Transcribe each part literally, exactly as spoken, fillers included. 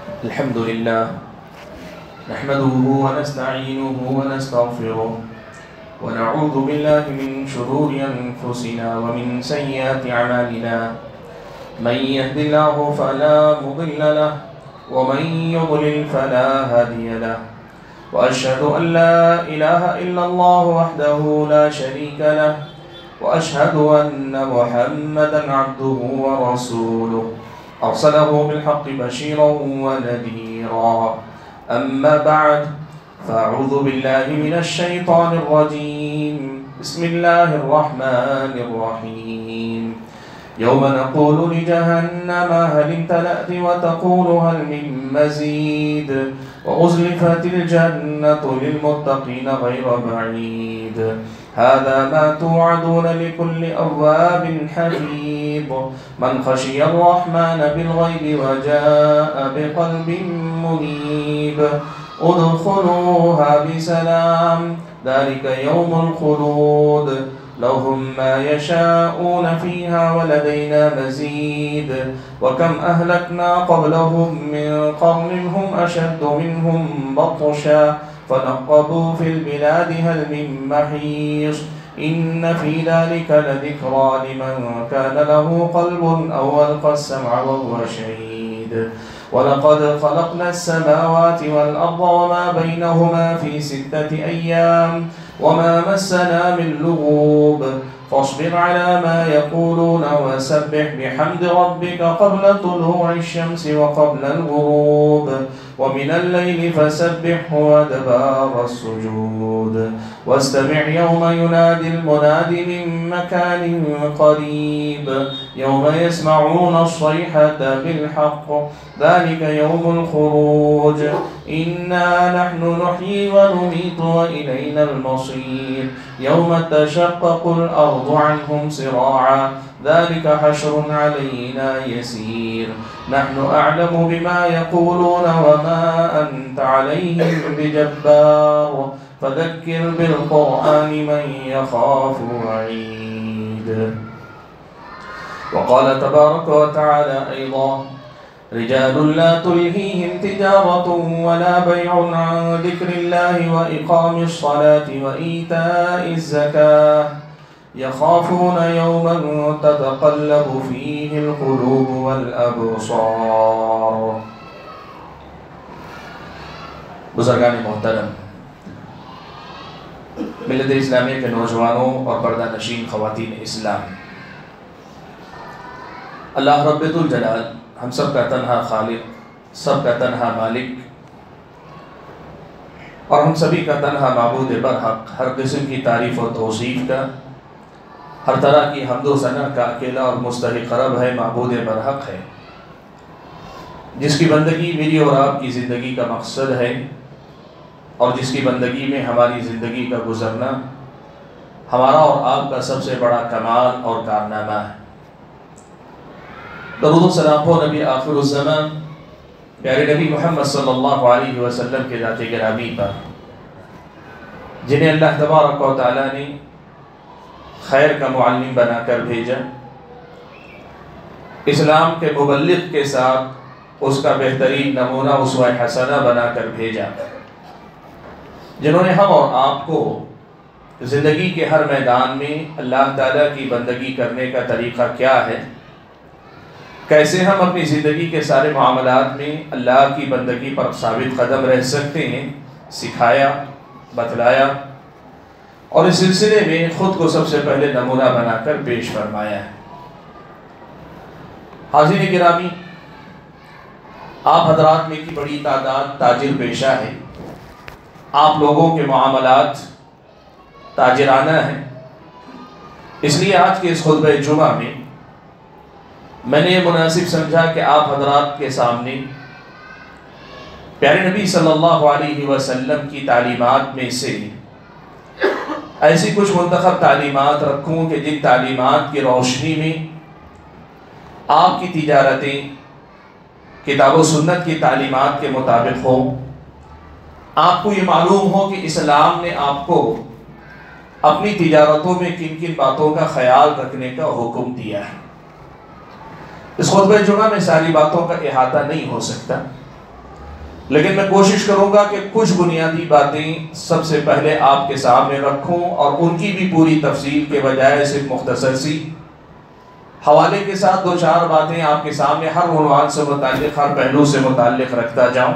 الحمد لله نحمده ونستعينه ونستغفره ونعوذ بالله من شرور أنفسنا ومن سيئات أعمالنا من يهد الله فلا مضل له ومن يضلل فلا هادي له وأشهد أن لا إله إلا الله وحده لا شريك له وأشهد أن محمدا عبده ورسوله أرسله بالحق بشيرا ونذيرا أما بعد فأعوذ بالله من الشيطان الرجيم بسم الله الرحمن الرحيم يوم نقول لجهنم هل امتلأت وتقول هل من مزيد وأزلفت الجنة للمتقين غير بعيد هذا ما توعدون لكل أواب حفيظ من خشي الرحمن بالغيب وجاء بقلب منيب ادخلوها بسلام ذلك يوم الخلود لهم ما يشاءون فيها ولدينا مزيد وكم أهلكنا قبلهم من قرن هم أشد منهم بطشا فنقبوا في البلاد هل من محيص إن في ذلك لذكرى لمن كان له قلب أو ألقى السمع وهو شهيد ولقد خلقنا السماوات والأرض وما بينهما في ستة أيام وما مسنا من لغوب فاصبر على ما يقولون وسبح بحمد ربك قبل طلوع الشمس وقبل الغروب ومن الليل فسبحه وأدبار السجود واستمع يوم ينادي المناد من مكان قريب يوم يسمعون الصيحة بالحق ذلك يوم الخروج إنا نحن نحيي ونميت وإلينا المصير يوم تشقق الأرض عنهم صراعا ذلك حشر علينا يسير نحن أعلم بما يقولون وما أنت عليهم بجبار فذكر بالقرآن من يخاف وعيد وقال تبارك وتعالى أيضا رجال لا تلهيهم تجارة ولا بيع عن ذكر الله وإقام الصلاة وإيتاء الزكاة يخافون يوما تتقلب فيه القلوب والأبصار بزرگان محترم ملت اسلامیہ کے نوجوانوں اور پردہ نشین خواتین اسلام، اللہ رب الجلال ہم سب کا تنہا خالق، سب کا تنہا مالک اور ہم سبھی کا تنہا معبود برحق، ہر قسم کی تعریف و توصیف کا، ہر طرح کی حمد و ثنا کا اکیلا اور مستحق رب ہے، معبود برحق ہے، جس کی بندگی میری اور آپ کی زندگی کا مقصد ہے اور جس کی بندگی میں ہماری زندگی کا گزرنا ہمارا اور آپ کا سب سے بڑا کمال اور کارنامہ ہے۔ درود و سلام ہو نبی آخر الزمان پیارے نبی محمد صلی اللہ علیہ وسلم کے ذات گرامی پر، جنہیں اللہ تبارک و تعالیٰ نے خیر کا معلم بنا کر بھیجا، اسلام کے مبلغ کے ساتھ اس کا بہترین نمونہ اسوہ حسنہ بنا کر بھیجا، جنہوں نے ہم اور آپ کو زندگی کے ہر میدان میں اللہ تعالیٰ کی بندگی کرنے کا طریقہ کیا ہے، کیسے ہم اپنی زندگی کے سارے معاملات میں اللہ کی بندگی پر ثابت قدم رہ سکتے ہیں، سکھایا، بتلایا اور اس سلسلے میں خود کو سب سے پہلے نمونہ بنا کر پیش فرمایا ہے۔ حاضرین گرامی، آپ حضرات میں کی بڑی تعداد تاجر پیشہ ہے، آپ لوگوں کے معاملات تاجرانہ ہیں، اس لیے آج کے اس خطبہ جمعہ میں میں نے یہ مناسب سمجھا کہ آپ حضرات کے سامنے پیارے نبی صلی اللہ علیہ وسلم کی تعلیمات میں سے ایسی کچھ منتخب تعلیمات رکھوں کہ جن تعلیمات کی روشنی میں آپ کی تجارتیں کتاب و سنت کی تعلیمات کے مطابق ہو، آپ کو یہ معلوم ہو کہ اسلام نے آپ کو اپنی تجارتوں میں کن کن باتوں کا خیال رکھنے کا حکم دیا ہے۔ اس خطبہ جمعہ میں ساری باتوں کا احاطہ نہیں ہو سکتا، لیکن میں کوشش کروں گا کہ کچھ بنیادی باتیں سب سے پہلے آپ کے سامنے رکھوں اور ان کی بھی پوری تفصیل کے بجائے صرف مختصر سی حوالے کے ساتھ دو چار باتیں آپ کے سامنے ہر عنوان سے متعلق، ہر پہلو سے متعلق رکھتا جاؤں۔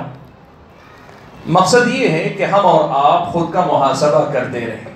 مقصد یہ ہے کہ ہم اور آپ خود کا محاسبہ کرتے رہیں۔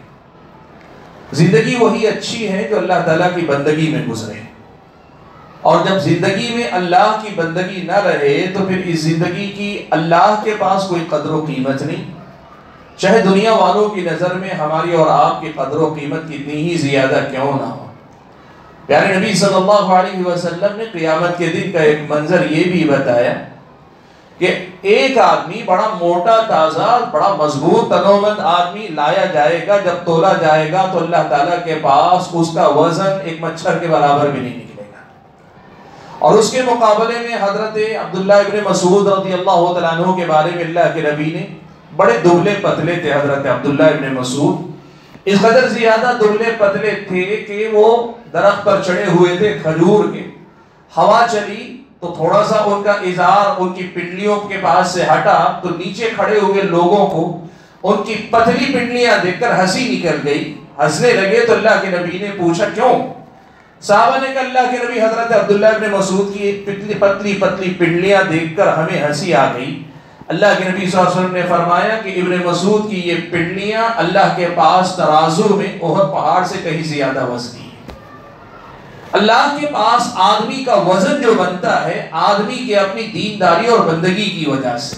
زندگی وہی اچھی ہے جو اللہ تعالیٰ کی بندگی میں گزرے، اور جب زندگی میں اللہ کی بندگی نہ رہے تو پھر اس زندگی کی اللہ کے پاس کوئی قدر و قیمت نہیں، چاہے دنیا والوں کی نظر میں ہماری اور آپ کی قدر و قیمت کتنی ہی زیادہ کیوں نہ ہو۔ پیارے نبی صلی اللہ علیہ وسلم نے قیامت کے دن کا ایک منظر یہ بھی بتایا کہ ایک آدمی بڑا موٹا تازہ بڑا مضبوط تنومند آدمی لایا جائے گا، جب تولا جائے گا تو اللہ تعالیٰ کے پاس اس کا وزن ایک مچھر کے برابر بھی نہیں نکلے گا، اور اس کے مقابلے میں حضرت عبداللہ ابن مسعود رضی اللہ تعالیٰ عنہ کے بارے میں اللہ کے نبی نے، بڑے دبلے پتلے تھے حضرت عبداللہ ابن مسعود، اس قدر زیادہ دبلے پتلے تھے کہ وہ درخت پر چڑھے ہوئے تھے کھجور کے، ہوا چلی تو تھوڑا سا ان کا ازار ان کی پنڈلیوں کے پاس سے ہٹا تو نیچے کھڑے ہوئے لوگوں کو ان کی پتلی پنڈلیاں دیکھ کر ہنسی نکل گئی، ہنسنے لگے تو اللہ کے نبی نے پوچھا کیوں؟ صحابہ نے کہا اللہ کے نبی حضرت عبداللہ ابن مسعود کی پتلی پتلی پتلی پنڈلیاں دیکھ کر ہمیں ہنسی آ گئی۔ اللہ کے نبی صلی اللہ علیہ وسلم نے فرمایا کہ ابن مسعود کی یہ پنڈلیاں اللہ کے پاس ترازو میں احد پہاڑ سے کہیں زیادہ وزنی ہیں۔ اللہ کے پاس آدمی کا وزن جو بنتا ہے آدمی کے اپنی دینداری اور بندگی کی وجہ سے۔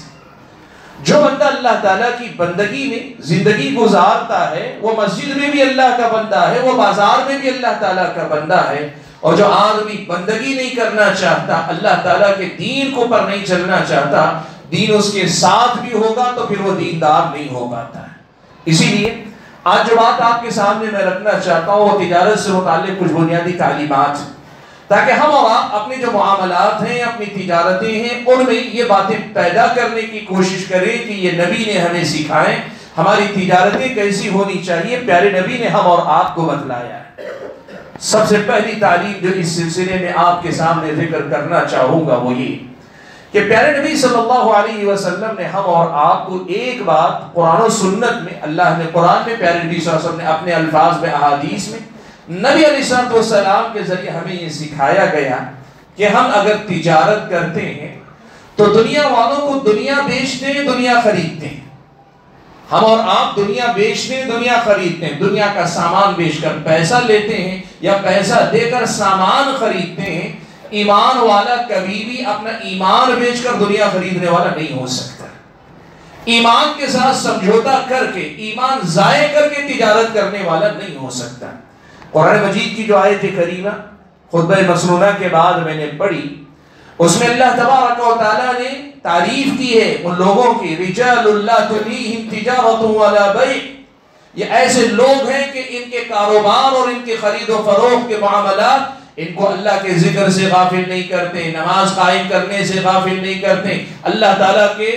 جو بندہ اللہ تعالیٰ کی بندگی میں زندگی گزارتا ہے وہ مسجد میں بھی اللہ کا بندہ ہے، وہ بازار میں بھی اللہ تعالیٰ کا بندہ ہے، اور جو آدمی بندگی نہیں کرنا چاہتا، اللہ تعالیٰ کے دین کو پر نہیں چلنا چاہتا، دین اس کے ساتھ بھی ہوگا تو پھر وہ دیندار نہیں ہو پاتا ہے۔ اسی لیے آج جو بات آپ کے سامنے میں رکھنا چاہتا ہوں وہ تجارت سے متعلق کچھ بنیادی تعلیمات، تاکہ ہم اور آپ اپنے جو معاملات ہیں، اپنی تجارتیں ہیں، ان میں یہ باتیں پیدا کرنے کی کوشش کریں کہ یہ نبی نے ہمیں سکھائیں، ہماری تجارتیں کیسی ہونی چاہیے، پیارے نبی نے ہم اور آپ کو بتلایا ہے۔ سب سے پہلی تعلیم جو اس سلسلے میں آپ کے سامنے ذکر کرنا چاہوں گا وہ یہ کہ پیارے نبی صلی اللہ علیہ وسلم نے ہم اور آپ کو ایک بات قرآن و سنت میں، اللہ نے قرآن میں، پیارے نبی صلی اللہ علیہ وسلم نے اپنے الفاظ میں، احادیث میں، نبی علیہ السلام کے ذریعے ہمیں یہ سکھایا گیا کہ ہم اگر تجارت کرتے ہیں تو دنیا والوں کو دنیا بیچتے ہیں، دنیا خریدتے ہیں۔ ہم اور آپ دنیا بیچتے ہیں، دنیا خریدتے ہیں، دنیا کا سامان بیچ کر پیسہ لیتے ہیں یا پیسہ دے کر سامان خریدتے ہیں۔ ایمان والا کبھی بھی اپنا ایمان بیچ کر دنیا خریدنے والا نہیں ہو سکتا۔ ایمان کے ساتھ سمجھوتا کر کے، ایمان ضائع کر کے تجارت کرنے والا نہیں ہو سکتا۔ قرآن مجید کی جو آیت کریمہ خطبہ مسنونہ کے بعد میں نے پڑھی، اس میں اللہ تبارک و تعالیٰ نے تعریف کی ہے ان لوگوں کی، رجال اللہ تلہیہم تجارت ولا بیع، یہ ایسے لوگ ہیں کہ ان کے کاروبار اور ان کے خرید و فروخت کے معاملات ان کو اللہ کے ذکر سے غافل نہیں کرتے، نماز قائم کرنے سے غافل نہیں کرتے، اللہ تعالیٰ کے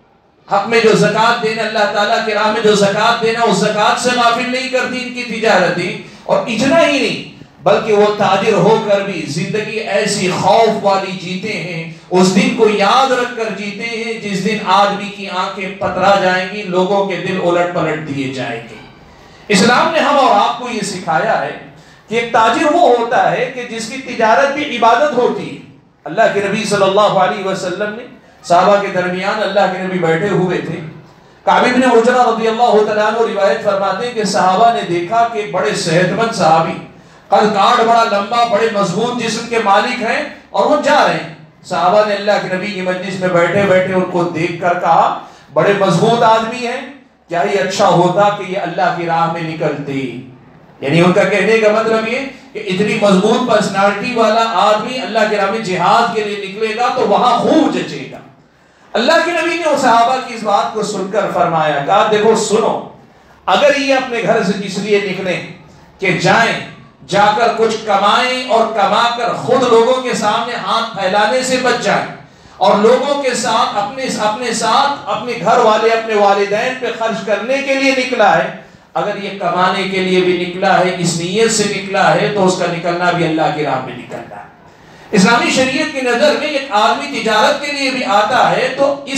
حق میں جو زکوٰۃ دینا، اللہ تعالیٰ کے راہ میں جو زکوٰۃ دینا اس زکوٰۃ سے غافل نہیں کرتی ان کی تجارتیں۔ اور اتنا ہی نہیں بلکہ وہ تاجر ہو کر بھی زندگی ایسی خوف والی جیتے ہیں، اس دن کو یاد رکھ کر جیتے ہیں جس دن آدمی کی آنکھیں پترا جائیں گی، لوگوں کے دل الٹ پلٹ دیے جائیں گے۔ اسلام نے ہم اور آپ کو یہ سکھایا ہے کہ ایک تاجر وہ ہوتا ہے کہ جس کی تجارت بھی عبادت ہوتی ہے۔ اللہ کے نبی صلی اللہ علیہ وسلم نے صحابہ کے درمیان اللہ کے نبی بیٹھے ہوئے تھے، کعب بن عجرہ رضی اللہ تعالیٰ عنہ روایت فرماتے ہیں کہ صحابہ نے دیکھا کہ بڑے صحت مند صحابی، قد کاٹ بڑا لمبا، بڑے مضبوط جسم کے مالک ہیں اور وہ جا رہے ہیں۔ صحابہ نے اللہ کے نبی کی مجلس میں بیٹھے بیٹھے ان کو دیکھ کر کہا بڑے مضبوط آدمی ہیں، کیا یہ اچھا ہوتا کہ یہ اللہ کی راہ میں نکلتے؟ یعنی ان کا کہنے کا مطلب یہ کہ اتنی مضبوط پرسنالٹی والا آدمی اللہ کے راہ میں جہاد کے لیے نکلے گا تو وہاں خوب جچے گا۔ اللہ کے نبی نے صحابہ کی اس بات کو سن کر فرمایا، کہا دیکھو سنو، اگر یہ اپنے گھر سے اس لیے نکلیں کہ جائیں، جا کر کچھ کمائیں اور کما کر خود لوگوں کے سامنے ہاتھ پھیلانے سے بچ جائیں اور لوگوں کے ساتھ اپنے اپنے ساتھ اپنے گھر والے اپنے والدین پہ خرچ کرنے کے لیے نکلا ہے، اگر یہ کمانے کے لیے بھی نکلا ہے، اس نیت سے نکلا ہے تو اس کا نکلنا بھی اللہ کی راہ میں نکلنا ہے۔ اسلامی شریعت کی نظر میں ایک آدمی تجارت کے لیے بھی آتا ہے تو اس نیت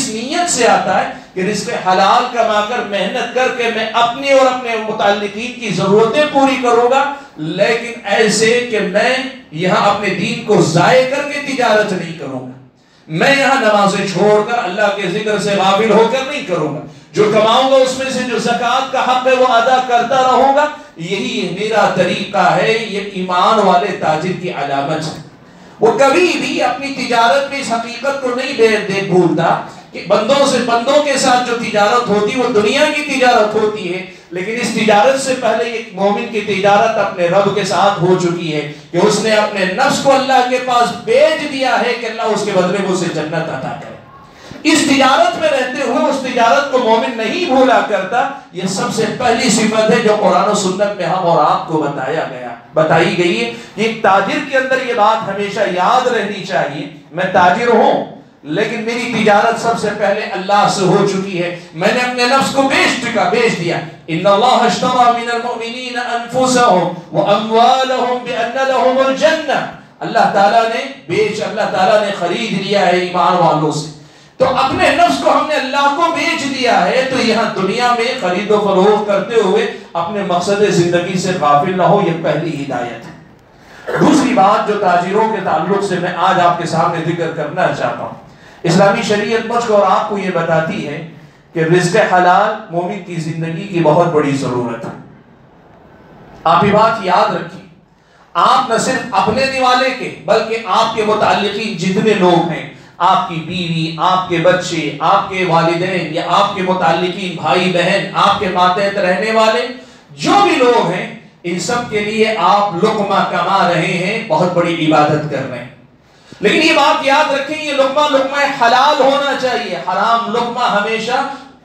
نیت سے آتا ہے کہ رزق حلال کما کر محنت کر کے میں اپنی اور اپنے متعلقین کی ضرورتیں پوری کروں گا، لیکن ایسے کہ میں یہاں اپنے دین کو ضائع کر کے تجارت نہیں کروں گا، میں یہاں نمازیں چھوڑ کر اللہ کے ذکر سے غافل ہو کر نہیں کروں گا، جو کماؤں گا اس میں سے جو زکوٰۃ کا حق ہے وہ ادا کرتا رہوں گا، یہی میرا طریقہ ہے۔ یہ ایمان والے تاجر کی علامت ہے، وہ کبھی بھی اپنی تجارت میں اس حقیقت کو نہیں دیکھ بھولتا کہ بندوں سے بندوں کے ساتھ جو تجارت ہوتی وہ دنیا کی تجارت ہوتی ہے، لیکن اس تجارت سے پہلے ایک مومن کی تجارت اپنے رب کے ساتھ ہو چکی ہے کہ اس نے اپنے نفس کو اللہ کے پاس بیچ دیا ہے کہ اللہ اس کے بدلے میں اسے جنت عطا کرے۔ اس تجارت میں رہتے ہوئے اس تجارت کو مومن نہیں بھولا کرتا، یہ سب سے پہلی صفت ہے جو قرآن و سنت میں ہم اور آپ کو بتایا گیا بتائی گئی ہے کہ ایک تاجر کے اندر یہ بات ہمیشہ یاد رہنی چاہیے، میں تاجر ہوں لیکن میری تجارت سب سے پہلے اللہ سے ہو چکی ہے، میں نے اپنے نفس کو بیچ چکا بیچ دیا۔ ان اللہ اشتری من المؤمنین انفسهم واموالهم بان لهم الجنہ، اللہ تعالیٰ نے بیچ اللہ تعالیٰ نے خرید لیا ہے ایمان والوں سے، تو اپنے نفس کو ہم نے اللہ کو بیچ دیا ہے، تو یہاں دنیا میں خرید و فروخت کرتے ہوئے اپنے مقصد زندگی سے غافل نہ ہو، یہ پہلی ہدایت ہے۔ دوسری بات جو تاجروں کے تعلق سے میں آج آپ کے سامنے ذکر کرنا چاہتا ہوں، اسلامی شریعت مجھ کو اور آپ کو یہ بتاتی ہے کہ رزق حلال مومن کی زندگی کی بہت بڑی ضرورت ہے۔ آپ یہ بات یاد رکھیں، آپ نہ صرف اپنے نوالے کے بلکہ آپ کے متعلقین جتنے لوگ ہیں، آپ کی بیوی، آپ کے بچے، آپ کے والدین یا آپ کے متعلقین بھائی بہن، آپ کے ماتحت رہنے والے جو بھی لوگ ہیں، ان سب کے لیے آپ لقمہ کما رہے ہیں، بہت بڑی عبادت کر رہے ہیں، لیکن یہ بات یاد رکھیں یہ لقمہ لقمہ حلال ہونا چاہیے۔ حرام لقمہ ہمیشہ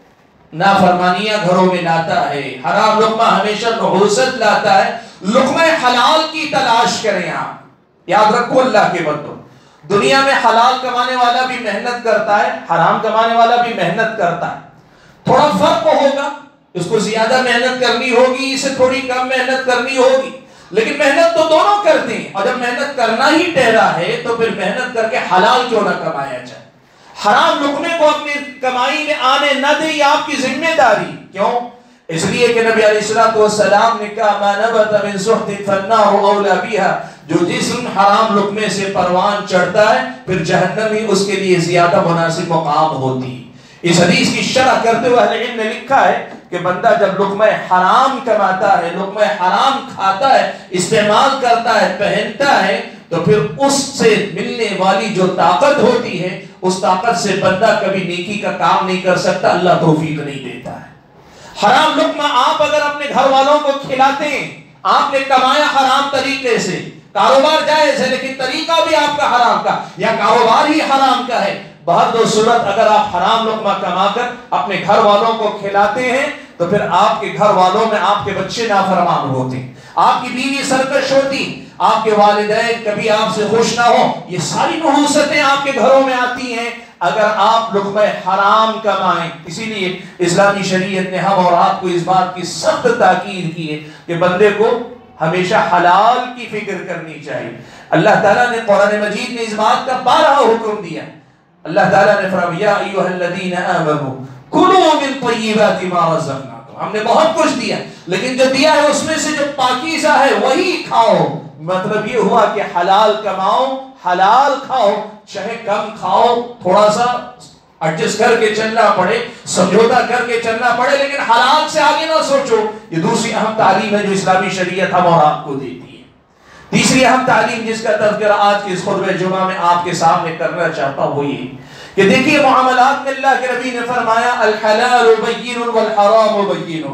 نافرمانیاں گھروں میں لاتا ہے، حرام لقمہ ہمیشہ نحوست لاتا ہے۔ لقمہ حلال کی تلاش کریں، آپ یاد رکھو اللہ کے بندوں، دنیا میں حلال کمانے والا بھی محنت کرتا ہے، حرام کمانے والا بھی محنت کرتا ہے، تھوڑا فرق ہوگا، اس کو زیادہ محنت کرنی ہوگی، اسے تھوڑی کم محنت کرنی ہوگی، لیکن محنت تو دونوں کرتے ہیں، اور جب محنت کرنا ہی ٹھہرا ہے تو پھر محنت کر کے حلال کیوں نہ کمایا جائے۔ حرام لقمے کو اپنی کمائی میں آنے نہ دیں، یہ آپ کی ذمہ داری، کیوں؟ اس لیے کہ نبی علیہ الصلوۃ والسلام نے کہا ما نبت من سحت فالنار اولی بها، جو جسم حرام لقمے سے پروان چڑھتا ہے پھر جہنم ہی اس کے لیے زیادہ مناسب مقام ہوتی ہے۔ اس حدیث کی شرح کرتے ہوئے اہل علم نے لکھا ہے کہ بندہ جب لقمہ حرام کماتا ہے، لقمہ حرام کھاتا ہے، استعمال کرتا ہے، پہنتا ہے، تو پھر اس سے ملنے والی جو طاقت ہوتی ہے اس طاقت سے بندہ کبھی نیکی کا کام نہیں کر سکتا، اللہ توفیق نہیں دیتا ہے۔ حرام لقمہ آپ اگر اپنے گھر والوں کو کھلاتے ہیں، آپ نے کمایا حرام طریقے سے، کاروبار جائز ہے لیکن طریقہ بھی آپ کا حرام کا یا کاروبار ہی حرام کا ہے، بہر دو صورت اگر آپ حرام لقمہ کما کر اپنے گھر والوں کو کھلاتے ہیں تو پھر آپ کے گھر والوں میں آپ کے بچے نافرمان ہوتے ہیں، آپ کی بیوی سرکش ہوتی، آپ کے والدین کبھی آپ سے خوش نہ ہو، یہ ساری نحوستیں آپ کے گھروں میں آتی ہیں اگر آپ لقمہ حرام کمائیں۔ اسی لیے اسلامی شریعت نے ہم اور آپ کو اس بات کی سخت تاکید کی ہے کہ بندے کو ہمیشہ حلال کی فکر کرنی چاہیے۔ اللہ تعالیٰ نے قرآن مجید میں اس بات کا بارہا حکم دیا، اللہ تعالیٰ نے فرمایا یا ایھا الذین آمنوا کلوا من طیبات ما رزقناکم، ہم نے بہت کچھ دیا لیکن جو دیا ہے اس میں سے جو پاکیزہ ہے وہی کھاؤ۔ مطلب یہ ہوا کہ حلال کماؤ، حلال کھاؤ، چاہے کم کھاؤ، تھوڑا سا ایڈجسٹ کر کے چلنا پڑے، سمجھوتا کر کے چلنا پڑے، لیکن حلال سے آگے نہ سوچو۔ یہ دوسری اہم تعلیم ہے جو اسلامی شریعت ہم اور آپ کو دیتی ہے۔ تیسری اہم تعلیم جس کا تذکرہ آج کے اس خطبہ جمعہ میں آپ کے سامنے کرنا چاہتا ہوں وہ یہ کہ دیکھیے معاملات میں اللہ کے نبی نے فرمایا الحلال بین والحرام بین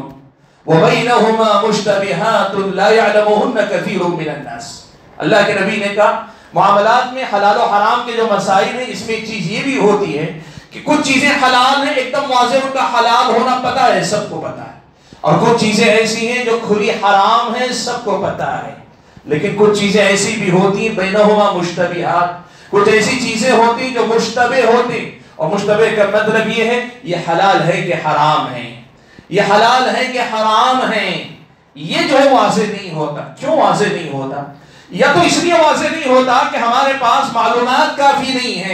وبینہما مشتبہات لا یعلمہن کثیر من الناس۔ اللہ کے نبی نے کہا معاملات میں حلال و حرام کے جو مسائل ہیں اس میں ایک چیز یہ بھی ہوتی ہے کہ کچھ چیزیں حلال ہیں، ایک دم واضح ان کا حلال ہونا پتہ ہے، سب کو پتہ ہے، اور کچھ چیزیں ایسی ہیں جو کھلی حرام ہیں، سب کو پتہ ہے، لیکن کچھ چیزیں ایسی بھی ہوتی ہیں بینہما مشتبہات، کچھ ایسی چیزیں ہوتی جو مشتبہ ہوتی، اور مشتبہ کا مطلب یہ ہے یہ حلال ہے کہ حرام ہے، یہ حلال ہے کہ حرام ہے، یہ جو ہے واضح نہیں ہوتا۔ کیوں واضح نہیں ہوتا؟ یا تو اس لیے واضح نہیں ہوتا کہ ہمارے پاس معلومات کافی نہیں ہیں،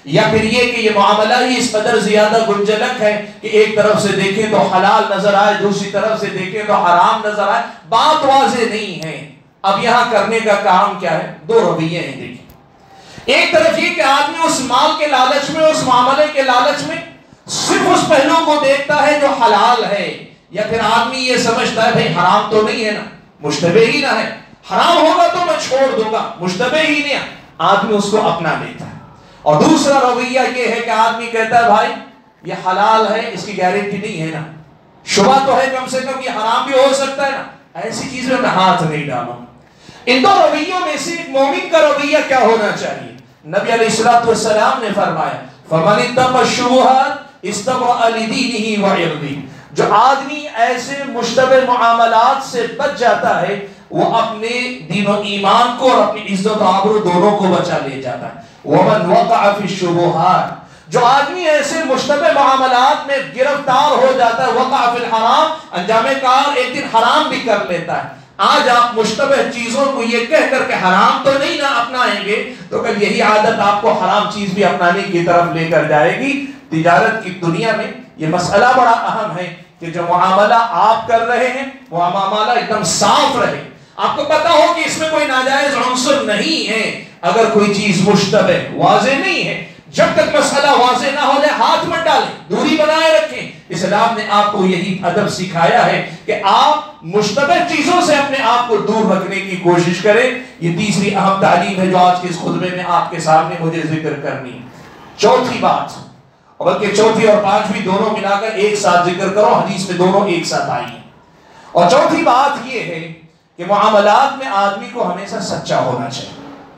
یا پھر یہ کہ یہ معاملہ ہی اس قدر زیادہ گنجلک ہے کہ ایک طرف سے دیکھیں تو حلال نظر آئے، دوسری طرف سے دیکھیں تو حرام نظر آئے، بات واضح نہیں ہے۔ اب یہاں کرنے کا کام کیا ہے؟ دو رویے ہیں دیکھیں۔ ایک طرف یہ کہ آدمی اس مال کے لالچ میں، اس معاملے کے لالچ میں صرف اس پہلو کو دیکھتا ہے جو حلال ہے، یا پھر آدمی یہ سمجھتا ہے بھئی حرام تو نہیں ہے نا، مشتبہ ہی نہ ہے، حرام ہوگا تو میں چھوڑ دوں گا، مشتبہ ہی نہیں ہے، آدمی اس کو اپنا لیتا ہے۔ اور دوسرا رویہ یہ ہے کہ آدمی کہتا ہے بھائی یہ حلال ہے، اس کی گارنٹی نہیں ہے نا، شبہ تو ہے کم سے کم یہ حرام بھی ہو سکتا ہے نا، ایسی چیزیں میں ہاتھ نہیں ڈالوں۔ ان دو رویوں میں سے ایک مومن کا رویہ کیا ہونا چاہیے؟ نبی علیہ الصلوۃ والسلام نے فرمایا فَمَنِ اتَّقَى الشُّبُهَاتِ اسْتَبْرَأَ لِدِينِهِ وَعِرْضِهِ، جو آدمی ایسے مشتبہ معاملات سے بچ جاتا ہے وہ اپنے دین و ایمان کو اور اپنی عزت و آبرو دونوں کو بچا لے جاتا ہے۔ وَمَنْ وَقَعَ فِي الشُّبُهَاتِ، جو آدمی ایسے مشتبہ معاملات میں گرفتار ہو جاتا ہے، وقع فی الحرام، انجام کار ایک دن حرام بھی کر لیتا ہے۔ آج آپ مشتبہ چیزوں کو یہ کہہ کر کے حرام تو نہیں نہ اپنائیں گے تو کل یہی عادت آپ کو حرام چیز بھی اپنانے کی طرف لے کر جائے گی۔ تجارت کی دنیا میں یہ مسئلہ بڑا اہم ہے کہ جو معاملہ آپ کر رہے ہیں وہ معاملہ ایک دم صاف رہے، آپ کو پتا ہو کہ اس میں کوئی ناجائز عنصر نہیں ہے۔ اگر کوئی چیز مشتبہ واضح نہیں ہے، جب تک مسئلہ واضح نہ ہو جائے ہاتھ مت ڈالیں، دوری بنائے رکھیں۔ اسلام نے آپ کو یہی ادب سکھایا ہے کہ آپ مشتبہ چیزوں سے اپنے آپ کو دور رکھنے کی کوشش کریں۔ یہ تیسری اہم تعلیم ہے جو آج کے اس خطبے میں آپ کے سامنے مجھے ذکر کرنی ہے۔ چوتھی بات، بلکہ چوتھی اور پانچویں دونوں ملا کر ایک ساتھ ذکر کرو، حدیث میں دونوں ایک ساتھ آئی ہیں۔ اور چوتھی بات یہ ہے کہ معاملات میں آدمی کو ہمیشہ سچا ہونا چاہیے،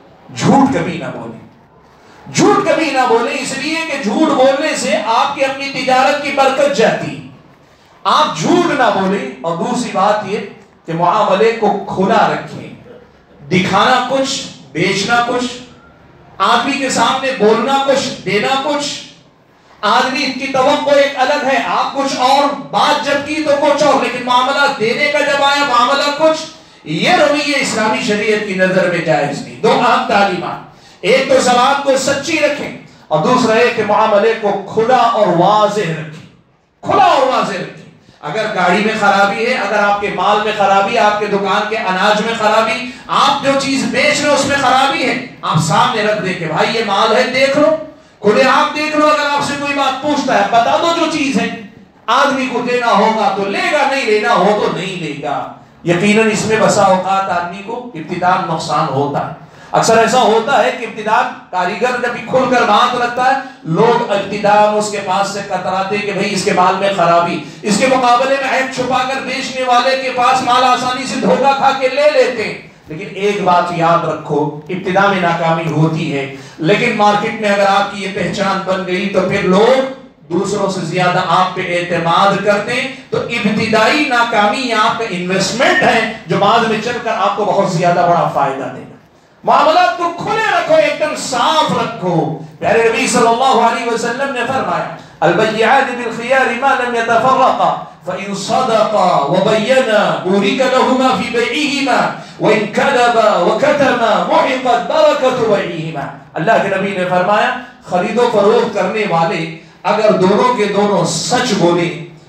جھوٹ کبھی نہ بولے، جھوٹ کبھی نہ بولے، اس لیے کہ جھوٹ بولنے سے آپ کی اپنی تجارت کی برکت جاتی، آپ جھوٹ نہ بولیں۔ اور دوسری بات یہ کہ معاملے کو کھلا رکھیں، دکھانا کچھ، بیچنا کچھ، آدمی کے سامنے بولنا کچھ، دینا کچھ، آدمی کی توقع ایک الگ ہے، آپ کچھ اور، بات جب کی تو کچھ اور، لیکن معاملہ دینے کا جب آیا معاملہ کچھ، یہ رویہ اسلامی شریعت کی نظر میں جائز نہیں۔ دو اہم تعلیمات، ایک تو زبان کو سچی رکھیں اور دوسرا ہے کہ معاملے کو کھلا اور واضح رکھیں، کھلا اور واضح رکھیں۔ اگر گاڑی میں خرابی ہے، اگر آپ کے مال میں خرابی، آپ کے دکان کے اناج میں خرابی، آپ جو چیز بیچ رہے اس میں خرابی ہے، آپ سامنے رکھ دیں کہ بھائی یہ مال ہے، دیکھ لو، کھلے آپ دیکھ لو۔ اگر آپ سے کوئی بات پوچھتا ہے بتا دو جو چیز ہے، آدمی کو دینا ہوگا تو لے گا، نہیں لینا ہو تو نہیں لے گا۔ یقیناً اس میں بسا اوقات آدمی کو ابتداء نقصان ہوتا ہے، اکثر ایسا ہوتا ہے کہ ابتداء کاریگر جب کھل کر بات رکھتا ہے، لوگ ابتداء اس کے پاس سے کتراتے کہ بھئی اس کے مال میں خرابی، اس کے مقابلے میں عیب چھپا کر بیچنے والے کے پاس مال آسانی سے دھوکہ کھا کے لے لیتے ہیں۔ لیکن ایک بات یاد رکھو، ابتداء میں ناکامی ہوتی ہے، لیکن مارکیٹ میں اگر آپ کی یہ پہچان بن گئی تو پھر لوگ دوسروں سے زیادہ آپ پہ اعتماد کرتے ہیں۔ تو ابتدائی ناکامی آپ کا انویسٹمنٹ ہے جو بعد میں چل کر آپ کو بہت زیادہ بڑا فائدہ دے گا۔ معاملات کو کھلے رکھو، ایک دم صاف رکھو۔ پیارے نبی صلی اللہ علیہ وسلم نے فرمایا البیعان بالخیار ما لم يتفرقا فإن صدقا وبينا بورك لهما في بيعهما وإن كذبا وكتما محقت بركة بيعهما۔ اللہ کے نبی نے فرمایا خرید و فروخت کرنے والے اگر دونوں کے دونوں سچ بولیں،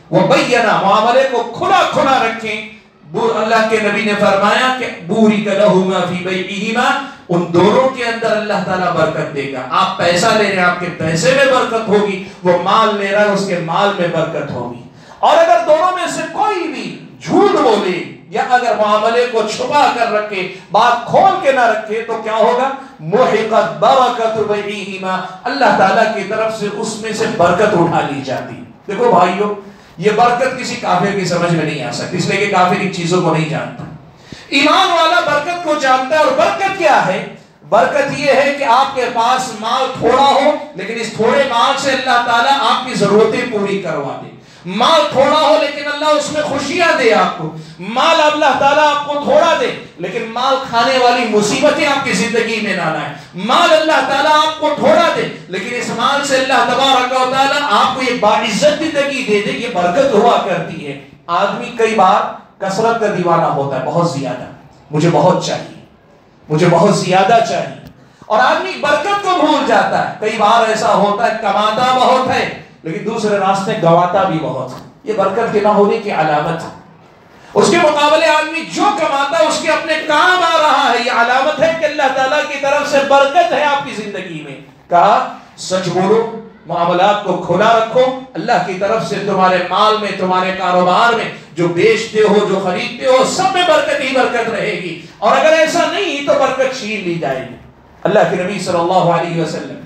وبینا معاملے کو کھلا کھلا رکھیں، اللہ کے نبی نے فرمایا کہ بورک لہما فی بیعہما، ان دونوں کے اندر اللہ تعالیٰ برکت دے گا۔ آپ پیسہ لے رہے ہیں، آپ کے پیسے میں برکت ہوگی، وہ مال لے رہا ہے، اس کے مال میں برکت ہوگی۔ اور اگر دونوں میں سے کوئی بھی جھوٹ بولے یا اگر معاملے کو چھپا کر رکھے، بات کھول کے نہ رکھے، تو کیا ہوگا؟ محقت برکت بیعہما، اللہ تعالیٰ کی طرف سے اس میں سے برکت اٹھا لی جاتی۔ دیکھو بھائیو، یہ برکت کسی کافر کی سمجھ میں نہیں آ سکتی، اس لیے کہ کافر ان چیزوں کو نہیں جانتا۔ ایمان والا برکت کو جانتا ہے۔ اور برکت کیا ہے؟ برکت یہ ہے کہ آپ کے پاس مال تھوڑا ہو لیکن اس تھوڑے مال سے اللہ تعالیٰ آپ کی ضرورتیں پوری کروا دے۔ مال تھوڑا ہو لیکن اللہ اس میں خوشیاں دے آپ کو۔ مال اللہ تعالیٰ آپ کو تھوڑا دے لیکن مال کھانے والی مصیبتیں آپ کی زندگی میں نہ لائیں۔ مال اللہ تعالیٰ آپ کو تھوڑا دے لیکن اس مال سے اللہ تبارک و تعالیٰ آپ کو یہ باعزت زندگی دے دے، یہ برکت ہوا کرتی ہے۔ آدمی کئی بار کثرت کا دیوانہ ہوتا ہے، بہت زیادہ، مجھے بہت چاہیے، مجھے بہت زیادہ چاہیے، اور آدمی برکت کو بھول جاتا ہے. کئی بار ایسا ہوتا ہے کماتا بہت ہے لیکن دوسرے راستے گواتا بھی بہت ہے. یہ برکت کے نہ ہونے کی علامت ہے. اس کے مقابلے آدمی جو کماتا ہے اس کے اپنے کام آ رہا ہے, یہ علامت ہے کہ اللہ تعالیٰ کی طرف سے برکت ہے آپ کی زندگی میں. کہا سچ بولو, معاملات کو کھلا رکھو, اللہ کی طرف سے تمہارے مال میں, تمہارے کاروبار میں جو بیچتے ہو, جو خریدتے ہو, سب میں برکت ہی برکت رہے گی. اور اگر ایسا نہیں تو برکت چھین لی جائے گی. اللہ کے نبی صلی اللہ علیہ وسلم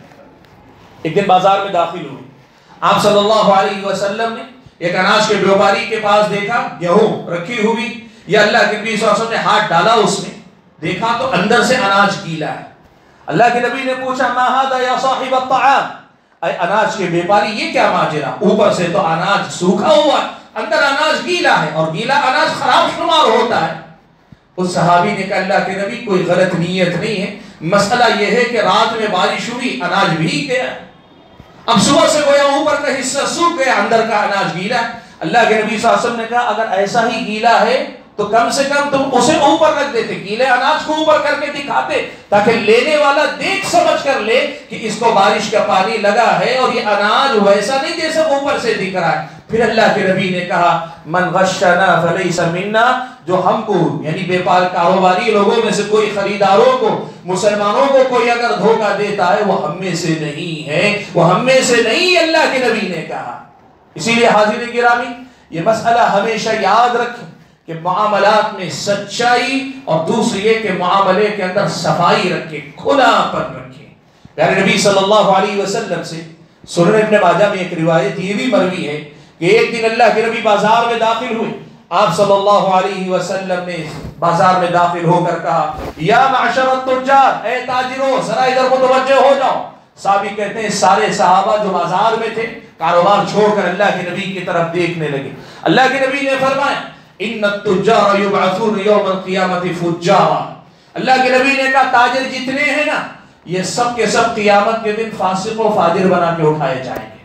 ایک دن بازار میں داخل ہوئے. آپ صلی اللہ علیہ وسلم نے ایک اناج کے بیوپاری کے پاس دیکھا گیہوں رکھی ہوئی. یا اللہ کے نبی صلی اللہ علیہ وسلم نے ہاتھ ڈالا اس میں, دیکھا تو اندر سے اناج گیلا ہے. اللہ کے نبی نے پوچھا ما ھذا یا صاحب الطعام, اے اناج کے بیوپاری یہ کیا ماجرا؟ اوپر سے تو اناج سوکھا ہوا ہے, اندر اناج گیلا ہے, اور گیلا اناج خراب شمار ہوتا ہے. اس صحابی نے کہا اللہ کے نبی کوئی غلط نیت نہیں ہے, مسئلہ یہ ہے کہ رات میں بارش ہوئی, اناج بھیگ گیا, اب صبح سے گویا اوپر کا حصہ سوکھ گیا, اندر کا اناج گیلا ہے. اللہ کے نبی صلی اللہ علیہ وسلم نے کہا اگر ایسا ہی گیلا ہے تو کم سے کم تم اسے اوپر رکھ دیتے, گیلے اناج کو اوپر کر کے دکھاتے, تاکہ لینے والا دیکھ سمجھ کر لے کہ اس کو بارش کا پانی لگا ہے اور یہ اناج ویسا نہیں جیسے اوپر سے دکھ رہا ہے. پھر اللہ کے نبی نے کہا من غشنا فلیس منا, جو ہم کو یعنی بیپار کاروباری لوگوں میں سے کوئی خریداروں کو, مسلمانوں کو کوئی اگر دھوکہ دیتا ہے وہ ہم میں سے نہیں ہے, وہ ہم میں سے نہیں, اللہ کے نبی نے کہا. اسی لیے حاضرین گرامی یہ مسئلہ ہمیشہ یاد رکھیں کہ معاملات میں سچائی اور دوسری یہ کہ معاملے کے اندر صفائی رکھیں, کھلا پن رکھیں. پیارے نبی صلی اللہ علیہ وسلم سے سنن ابن ماجہ میں ایک روایت یہ بھی مروی ہے کہ ایک دن اللہ کے نبی بازار میں داخل ہوئے. آپ صلی اللہ علیہ وسلم نے بازار میں داخل ہو کر کہا یا معشر التجار, اے تاجروں ذرا ادھر متوجہ ہو جاؤ. صحابی کہتے ہیں سارے صحابہ جو بازار میں تھے کاروبار چھوڑ کر اللہ کے نبی کی طرف دیکھنے لگے. اللہ کے نبی نے فرمایا ان التجار یبعثون یوم القیامت فجارا. اللہ کے نبی نے کہا تاجر جتنے ہیں نا یہ سب کے سب قیامت کے دن فاسق و فاجر بنا کے اٹھائے جائیں گے.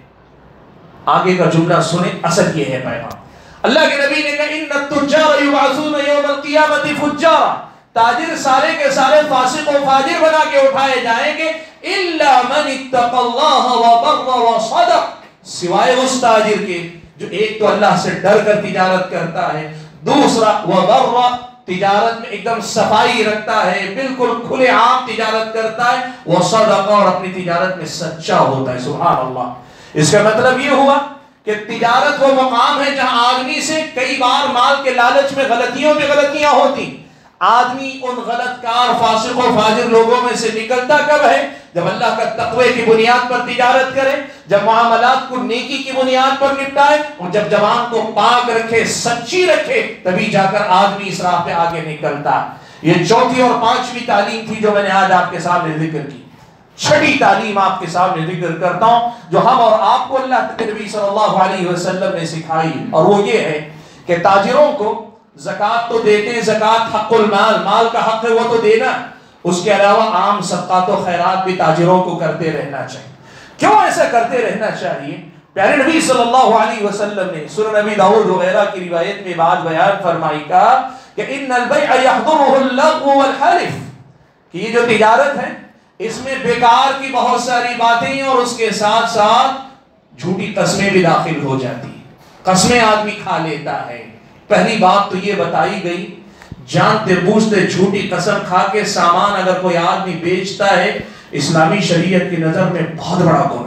آگے کا جملہ سنیں, اصل یہ ہے پیغام. اللہ کے نبی نے کہا ان التجار یبعثون یوم القیامت فجارا, تاجر سارے کے سارے فاسق و فاجر بنا کے اٹھائے جائیں گے الا من اتقى الله وبر وصدق, سوائے اس تاجر کے جو ایک تو اللہ سے ڈر کر تجارت کرتا ہے, دوسرا وبر تجارت میں ایک دم صفائی رکھتا ہے, بالکل کھلے عام تجارت کرتا ہے, وصدق اور اپنی تجارت میں سچا ہوتا ہے. سبحان اللہ. اس کا مطلب یہ ہوا کہ تجارت وہ مقام ہے جہاں آدمی سے کئی بار مال کے لالچ میں غلطیوں میں غلطیاں ہوتی. آدمی ان غلط کار فاسق و فاجر لوگوں میں سے نکلتا کب ہے؟ جب اللہ کا تقوی کی بنیاد پر تجارت کرے, جب معاملات کو نیکی کی بنیاد پر نپٹائے, اور جب زبان کو پاک رکھے, سچی رکھے, تبھی جا کر آدمی اس راہ پہ آگے نکلتا. یہ چوتھی اور پانچویں تعلیم تھی جو میں نے آج آپ کے سامنے ذکر کی. چھٹی تعلیم آپ کے سامنے ذکر کرتا ہوں جو ہم اور آپ کو اللہ کے نبی صلی اللہ علیہ وسلم نے سکھائی, اور وہ یہ ہے کہ تاجروں کو زکوٰۃ تو دیتے ہیں, زکوٰۃ حق المال, مال کا حق ہے وہ تو دینا, اس کے علاوہ عام صدقات و خیرات بھی تاجروں کو کرتے رہنا چاہیے. کیوں ایسا کرتے رہنا چاہیے؟ پیارے نبی صلی اللہ علیہ وسلم نے سنن نبی داؤد وغیرہ کی روایت میں بات بیان فرمائی کا کہ ان البیع یحضره اللغو والحلف, کہ یہ جو تجارت ہے اس میں بیکار کی بہت ساری باتیں ہیں اور اس کے ساتھ ساتھ جھوٹی قسمیں بھی داخل ہو جاتی ہیں, قسمیں آدمی کھا لیتا ہے. پہلی بات تو یہ بتائی گئی جانتے بوجھتے جھوٹی قسم کھا کے سامان اگر کوئی آدمی بیچتا ہے اسلامی شریعت کی نظر میں بہت بڑا گناہ,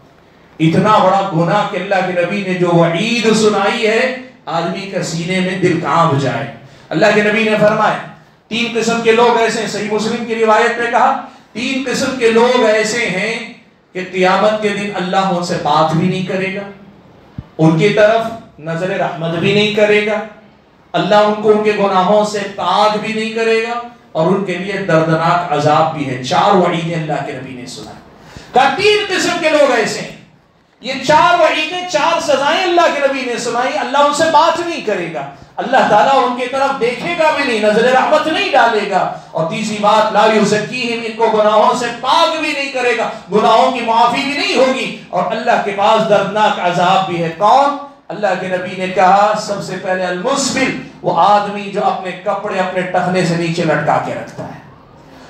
اتنا بڑا گناہ کہ اللہ کے نبی نے جو وعید سنائی ہے آدمی کا سینے میں دل کانپ جائے. اللہ کے نبی نے فرمایا تین قسم کے لوگ ایسے ہیں, صحیح مسلم کی روایت میں کہا تین قسم کے لوگ ایسے ہیں کہ قیامت کے دن اللہ ان سے بات بھی نہیں کرے گا, ان کی طرف نظر رحمت بھی نہیں کرے گا, اللہ ان کو ان کے گناہوں سے پاک بھی نہیں کرے گا, اور ان کے لیے دردناک عذاب بھی ہے. چار وعیدیں اللہ کے نبی نے سنائی. کہا تین قسم کے لوگ ایسے ہیں, یہ چار وعیدیں, چار سزائیں اللہ کے نبی نے سنائی. اللہ ان سے بات نہیں کرے گا, اللہ تعالیٰ ان کی طرف دیکھے گا بھی نہیں, نظر رحمت نہیں ڈالے گا, اور تیسری بات لا یزکیہم, ان کو گناہوں سے پاک بھی نہیں کرے گا, گناہوں کی معافی بھی نہیں ہوگی, اور اللہ کے پاس دردناک عذاب بھی ہے. کون؟ اللہ کے نبی نے کہا سب سے پہلے المسبل, وہ آدمی جو اپنے کپڑے اپنے ٹخنے سے نیچے لٹکا کے رکھتا ہے.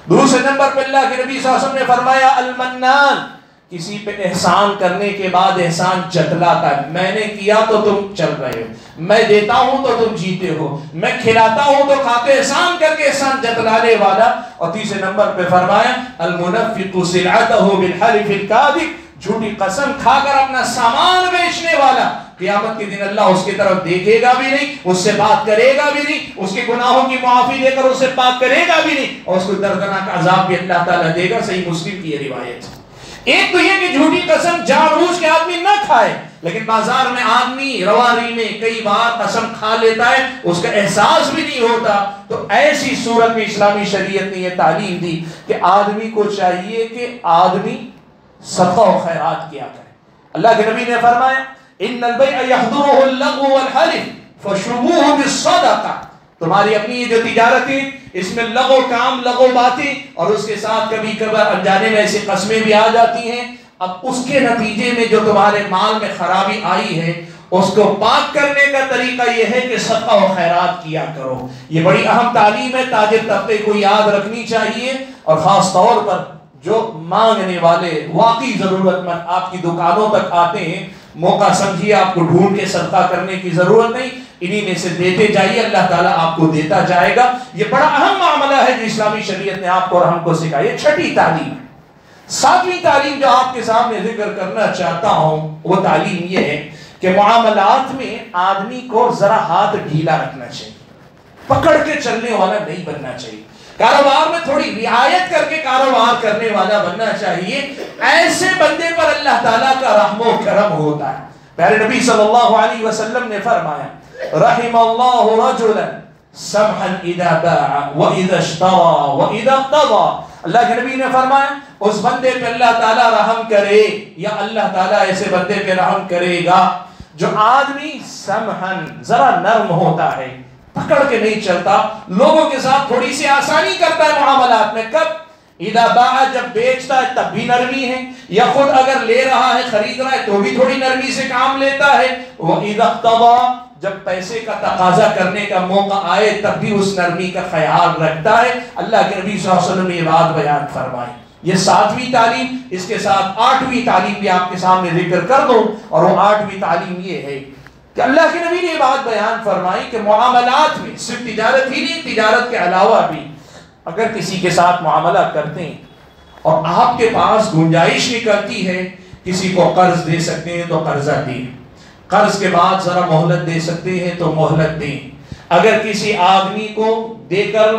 دوسرے نمبر پہ اللہ کے نبی صلی اللہ علیہ وسلم نے فرمایا المنان، کسی پہ احسان کرنے کے بعد احسان جتلاتا ہے. میں نے کیا تو تم چل رہے ہو، میں دیتا ہوں تو تم جیتے ہو، میں کھلاتا ہوں تو کھاتے، احسان کر کے احسان جتلانے والا. اور تیسرے نمبر پہ فرمایا المنفق سلعته بالحلف الكاذب، جھوٹی قسم کھا کر اپنا سامان بیچنے والا. قیامت کے دن اللہ اس کی طرف دیکھے گا بھی نہیں، اس سے بات کرے گا بھی نہیں، اس کے گناہوں کی معافی دے کر اس سے پاک کرے گا بھی نہیں، اور اس کو دردناک عذاب بھی اللہ تعالیٰ دے گا. صحیح مسلم کی یہ روایت. ایک تو یہ کہ جھوٹی قسم جان بوجھ کے آدمی نہ کھائے، لیکن بازار میں آدمی رواری میں کئی بار قسم کھا لیتا ہے، اس کا احساس بھی نہیں ہوتا. تو ایسی صورت میں اسلامی شریعت نے یہ تعلیم دی کہ آدمی کو چاہیے کہ آدمی صدقہ و خیرات کیا کرے. اللہ کے نبی نے فرمایا ان البیع یحضره اللغو والحلف فشربوه بالصدقہ، تمہاری اپنی یہ جو تجارت ہے اس میں لغو کام، لغو باتیں، اور اس کے ساتھ کبھی کبھار انجانے میں ایسی قسمیں بھی آ جاتی ہیں. اب اس کے نتیجے میں جو تمہارے مال میں خرابی آئی ہے اس کو پاک کرنے کا طریقہ یہ ہے کہ صدقہ و خیرات کیا کرو. یہ بڑی اہم تعلیم ہے، تاجر طبقے کو یاد رکھنی چاہیے، اور خاص طور پر جو مانگنے والے واقعی ضرورت مند آپ کی دکانوں تک آتے ہیں، موقع سمجھیے، آپ کو ڈھونڈ کے صدقہ کرنے کی ضرورت نہیں، انہی میں سے دیتے جائیے، اللہ تعالیٰ آپ کو دیتا جائے گا. یہ بڑا اہم معاملہ ہے جو اسلامی شریعت نے آپ کو اور ہم کو سکھایا. یہ چھٹی تعلیم ہے. ساتویں تعلیم جو آپ کے سامنے ذکر کرنا چاہتا ہوں وہ تعلیم یہ ہے کہ معاملات میں آدمی کو ذرا ہاتھ ڈھیلا رکھنا چاہیے، پکڑ کے چلنے والا نہیں بننا چاہیے. کاروبار میں تھوڑی رعایت کر کے کاروبار کرنے والا بننا چاہیے. ایسے بندے پر اللہ تعالیٰ کا رحم و کرم ہوتا ہے. پیارے نبی صلی اللہ علیہ وسلم نے فرمایا رحم اللہ رجلا سمحا اذا باع واذا اشترى واذا اقتضى. اللہ کے نبی نے فرمایا اس بندے پہ اللہ تعالیٰ رحم کرے، یا اللہ تعالیٰ ایسے بندے پہ رحم کرے گا جو آدمی سمحن ذرا نرم ہوتا ہے، پکڑ کے نہیں چلتا، لوگوں کے ساتھ تھوڑی سی آسانی کرتا ہے معاملات میں. کب؟ اذا باع، جب بیچتا ہے تب بھی نرمی ہے، یا خود اگر لے رہا ہے خرید رہا ہے تو بھی تھوڑی نرمی سے کام لیتا ہے. واذا اقتضى، جب پیسے کا تقاضا کرنے کا موقع آئے تب بھی اس نرمی کا خیال رکھتا ہے. اللہ کے نبی صلی اللہ علیہ وسلم نے یہ بات بیان فرمائی. یہ ساتویں تعلیم. اس کے ساتھ آٹھویں تعلیم بھی آپ کے سامنے ذکر کر دوں، اور وہ آٹھویں تعلیم یہ ہے کہ اللہ کے نبی نے یہ بات بیان فرمائی کہ معاملات میں صرف تجارت ہی نہیں، تجارت کے علاوہ بھی اگر کسی کے ساتھ معاملہ کرتے ہیں اور آپ کے پاس گنجائش نکلتی ہے، کسی کو قرض دے سکتے ہیں تو قرضہ دیں، قرض کے بعد ذرا مہلت دے سکتے ہیں تو مہلت دیں. اگر کسی آدمی کو دے کر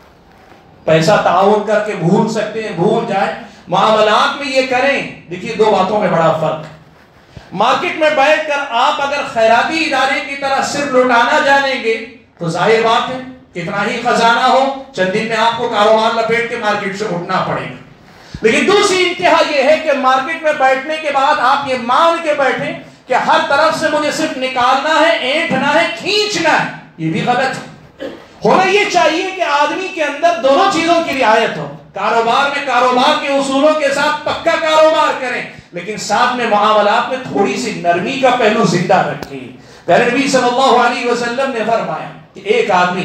پیسہ تعاون کر کے بھول سکتے ہیں بھول جائیں. معاملات میں یہ کریں. دیکھیے دو باتوں میں بڑا فرق ہے. مارکیٹ میں بیٹھ کر آپ اگر خیراتی ادارے کی طرح صرف لوٹانا جانیں گے تو ظاہر بات ہے کتنا ہی خزانہ ہو چند دن میں آپ کو کاروبار لپیٹ کے مارکیٹ سے اٹھنا پڑے گا. لیکن دوسری انتہا یہ ہے کہ مارکیٹ میں بیٹھنے کے بعد آپ یہ مان کے بیٹھیں کہ ہر طرف سے مجھے صرف نکالنا ہے، اینٹنا ہے، کھینچنا ہے. یہ بھی غلط ہے. ہونا یہ چاہیے کہ آدمی کے اندر دونوں چیزوں کی رعایت ہو. کاروبار میں کاروبار کے اصولوں کے ساتھ پکا کاروبار کریں، لیکن ساتھ میں معاملات میں تھوڑی سی نرمی کا پہلو زندہ رکھیں. پیارے نبی صلی اللہ علیہ وسلم نے فرمایا کہ ایک آدمی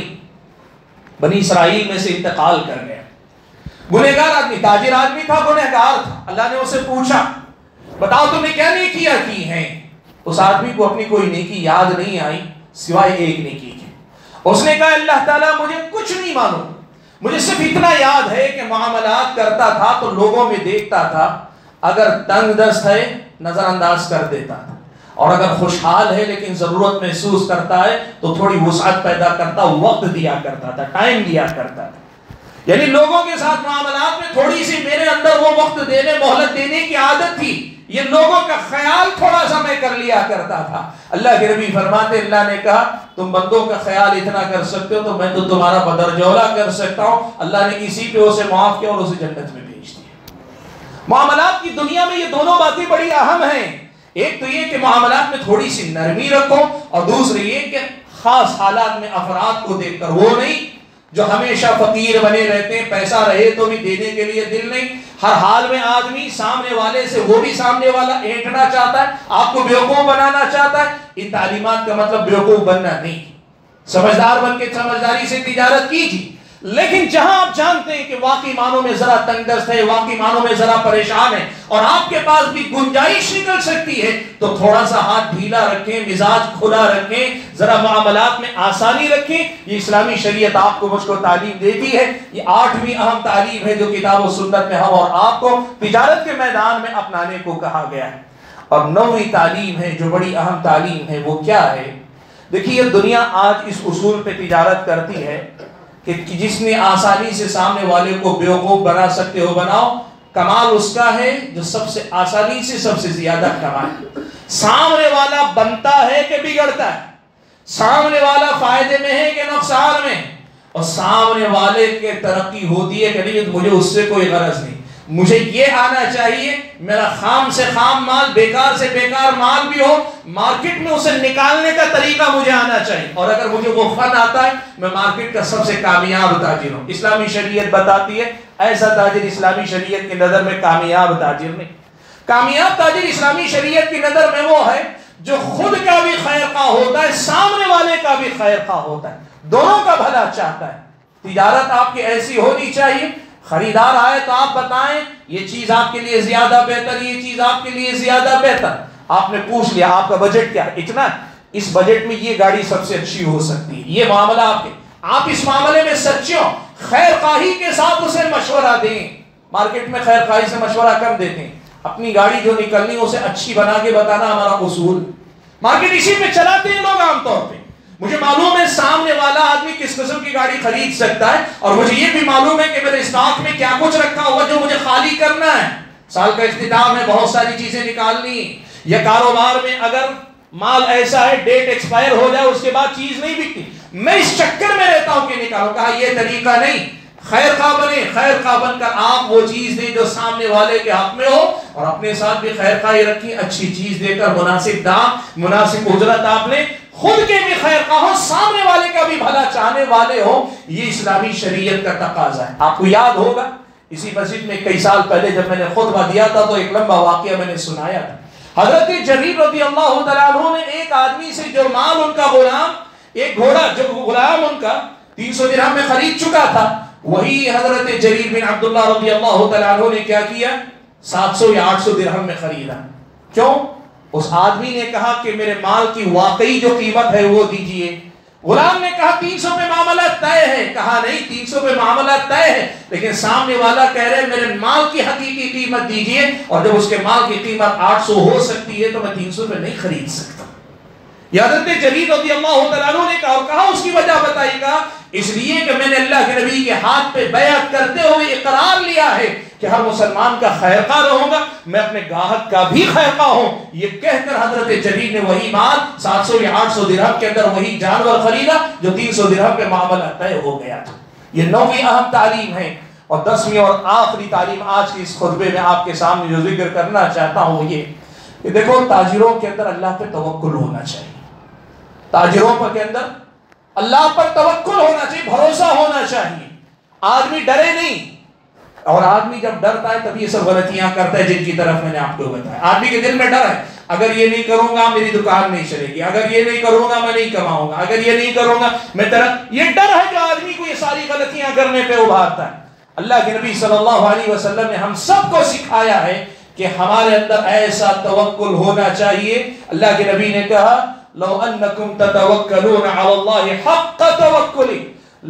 بنی اسرائیل میں سے انتقال کر گیا. گنہگار آدمی، تاجر آدمی تھا، گنہگار تھا. اللہ نے اسے پوچھا بتاؤ تم نے کیا نیکیاں کی ہیں؟ اس آدمی کو اپنی کوئی نیکی یاد نہیں آئی سوائے ایک نیکی کی. اس نے کہا اللہ تعالیٰ مجھے کچھ نہیں معلوم، مجھے صرف اتنا یاد ہے کہ معاملات کرتا تھا تو لوگوں میں دیکھتا تھا، اگر تنگ دست ہے نظر انداز کر دیتا تھا، اور اگر خوشحال ہے لیکن ضرورت محسوس کرتا ہے تو تھوڑی وسعت پیدا کرتا، وقت دیا کرتا تھا، ٹائم دیا کرتا تھا. یعنی لوگوں کے ساتھ معاملات میں تھوڑی سی میرے اندر وہ وقت دینے مہلت دینے کی عادت تھی. یہ لوگوں کا خیال تھوڑا سا میں کر لیا کرتا تھا. اللہ کے نبی فرماتے اللہ نے کہا تم بندوں کا خیال اتنا کر سکتے ہو تو میں تو تمہارا بدرجولہ کر سکتا ہوں. اللہ نے اسی پہ اسے معاف کیا اور اسے جنت میں بھیج دیا. معاملات کی دنیا میں یہ دونوں باتیں بڑی اہم ہیں. ایک تو یہ کہ معاملات میں تھوڑی سی نرمی رکھو، اور دوسری یہ کہ خاص حالات میں افراد کو دیکھ کر، وہ نہیں جو ہمیشہ فقیر بنے رہتے ہیں، پیسہ رہے تو بھی دینے کے لیے دل نہیں. ہر حال میں آدمی سامنے والے سے، وہ بھی سامنے والا اینٹنا چاہتا ہے، آپ کو بیوقوف بنانا چاہتا ہے. ان تعلیمات کا مطلب بیوقوف بننا نہیں. سمجھدار بن کے سمجھداری سے تجارت کیجیے. لیکن جہاں آپ جانتے ہیں کہ واقعی معنوں میں ذرا تنگ دست ہے، واقعی معنوں میں ذرا پریشان ہے، اور آپ کے پاس بھی گنجائش نکل سکتی ہے، تو تھوڑا سا ہاتھ ڈھیلا رکھیں، مزاج کھلا رکھیں، ذرا معاملات میں آسانی رکھیں۔ یہ اسلامی شریعت آپ کو مجھ کو تعلیم دیتی ہے۔ یہ آٹھویں اہم تعلیم ہے جو کتاب و سنت میں ہم اور آپ کو تجارت کے میدان میں اپنانے کو کہا گیا ہے۔ اور نویں تعلیم ہے جو بڑی اہم تعلیم ہے، وہ کیا ہے؟ دیکھیے دنیا آج اس اصول پہ تجارت کرتی ہے کہ جس نے آسانی سے سامنے والے کو بیوقوف بنا سکتے ہو بناؤ، کمال اس کا ہے جو سب سے آسانی سے سب سے زیادہ کمال۔ سامنے والا بنتا ہے کہ بگڑتا ہے، سامنے والا فائدے میں ہے کہ نقصان میں، اور سامنے والے کے ترقی ہوتی ہے کہ نہیں مجھے اس سے کوئی غرض نہیں، مجھے یہ آنا چاہیے، میرا خام سے خام مال، بیکار سے بیکار مال بھی ہو، مارکیٹ میں اسے نکالنے کا طریقہ مجھے آنا چاہیے، اور اگر مجھے وہ فن آتا ہے میں مارکیٹ کا سب سے کامیاب تاجر ہوں۔ اسلامی شریعت بتاتی ہے ایسا تاجر اسلامی شریعت کی نظر میں کامیاب تاجر نہیں۔ کامیاب تاجر اسلامی شریعت کی نظر میں وہ ہے جو خود کا بھی خیر خواہ ہوتا ہے، سامنے والے کا بھی خیر خواہ ہوتا ہے، دونوں کا بھلا چاہتا ہے۔ تجارت آپ کی ایسی ہونی چاہیے، خریدار آئے تو آپ بتائیں یہ چیز آپ کے لیے زیادہ بہتر، یہ چیز آپ کے لیے زیادہ بہتر۔ آپ نے پوچھ لیا آپ کا بجٹ کیا ہے، اتنا، اس بجٹ میں یہ گاڑی سب سے اچھی ہو سکتی ہے، یہ معاملہ آپ کے، آپ اس معاملے میں سچوں خیر خواہی کے ساتھ اسے مشورہ دیں۔ مارکیٹ میں خیر خواہی سے مشورہ کم دیتے ہیں، اپنی گاڑی جو نکلنی اسے اچھی بنا کے بتانا ہمارا اصول۔ مارکیٹ اسی میں چلاتے ہیں لوگ عام طور پہ۔ مجھے معلوم ہے سامنے والا آدمی کس قسم کی گاڑی خرید سکتا ہے، اور مجھے یہ بھی معلوم ہے کہ میرے اسٹاک میں کیا کچھ رکھا ہوا جو مجھے خالی کرنا ہے۔ سال کا اختتام ہے، بہت ساری چیزیں نکالنی، یا کاروبار میں اگر مال ایسا ہے ڈیٹ ایکسپائر ہو جائے اس کے بعد چیز نہیں بکتی، میں اس چکر میں رہتا ہوں کہ نکالوں۔ کہا یہ طریقہ نہیں، خیر خواہ بنے، خیر خواہ بن کر آپ وہ چیز دیں جو سامنے والے کے حق میں ہو، اور اپنے ساتھ بھی خیر خواہی رکھیں، اچھی چیز دے کر مناسب دام، مناسب اجرت آپ نے، خود کے بھی خیر خواہ ہو، سامنے والے کا بھی بھلا چاہنے والے ہو۔ یہ اسلامی شریعت کا تقاضا ہے۔ آپ کو یاد ہوگا اسی مسجد میں کئی سال پہلے جب میں نے خطبہ دیا تھا تو ایک لمبا واقعہ میں نے سنایا تھا۔ حضرت جریر رضی اللہ تعالیٰ عنہ نے ایک آدمی سے جو مال ان کا غلام، ایک گھوڑا جو غلام ان کا تین سو درہم میں خرید چکا تھا، وہی حضرت جریر بن عبداللہ رضی اللہ تعالیٰ عنہ نے کیا کیا، سات سو یا آٹھ سو درہم میں خریدا۔ کیوں؟ اس آدمی نے کہا کہ میرے مال کی واقعی جو قیمت ہے وہ دیجئے۔ غلام نے کہا تین سو پہ معاملہ طے ہے، کہا نہیں تین سو پہ معاملہ طے ہے، لیکن سامنے والا کہہ رہے میرے مال کی حقیقی قیمت دیجئے، اور جب اس کے مال کی قیمت آٹھ سو ہو سکتی ہے تو میں تین سو پہ نہیں خرید سکتا۔ یہ حضرت جریر رضی اللہ تعالیٰ عنہ نے کہا، اور کہا اس کی وجہ بتائی گا، اس لیے کہ میں نے اللہ کے نبی کے ہاتھ پہ بیعت کرتے ہوئے اقرار لیا ہے کہ ہر مسلمان کا خیر خواہ رہوں گا، میں اپنے گاہک کا بھی خیر خواہ ہوں۔ یہ کہہ کر حضرت جریر نے وہی مال سات سو یا آٹھ سو درہم کے اندر وہی جانور خریدا جو تین سو درہم پہ معاملہ طے ہو گیا تھا۔ یہ نویں اہم تعلیم ہے۔ اور دسویں اور آخری تعلیم آج کے اس خطبے میں آپ کے سامنے جو ذکر کرنا چاہتا ہوں وہ یہ کہ دیکھو تاجروں کے اندر اللہ پہ توکل ہونا چاہیے۔ تاجروں پر کے اندر اللہ پر توکل ہونا چاہیے، بھروسہ ہونا چاہیے۔ آدمی ڈرے نہیں، اور آدمی جب ڈرتا ہے تب یہ سب غلطیاں کرتا ہے جن کی طرف میں نے آپ کو بتایا۔ آدمی کے دل میں ڈر ہے، اگر یہ نہیں کروں گا میری دکان نہیں چلے گی، اگر یہ نہیں کروں گا میں نہیں کماؤں گا، اگر یہ نہیں کروں گا میں طرف، یہ ڈر ہے جو آدمی کو یہ ساری غلطیاں کرنے پہ ابھارتا ہے۔ اللہ کے نبی صلی اللہ علیہ وسلم نے ہم سب کو سکھایا ہے کہ ہمارے اندر ایسا توکل ہونا چاہیے۔ اللہ کے نبی نے کہا لو انکم تتوکلون علی اللہ حق توکلی